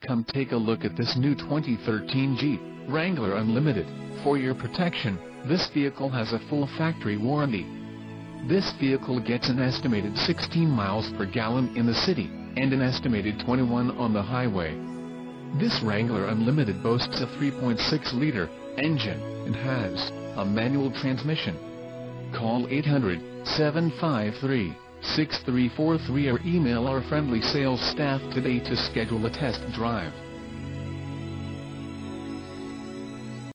Come take a look at this new 2013 Jeep Wrangler Unlimited. For your protection, this vehicle has a full factory warranty. This vehicle gets an estimated 16 miles per gallon in the city, and an estimated 21 on the highway. This Wrangler Unlimited boasts a 3.6-liter engine, and has a manual transmission. Call 800-753-6343 or email our friendly sales staff today to schedule a test drive.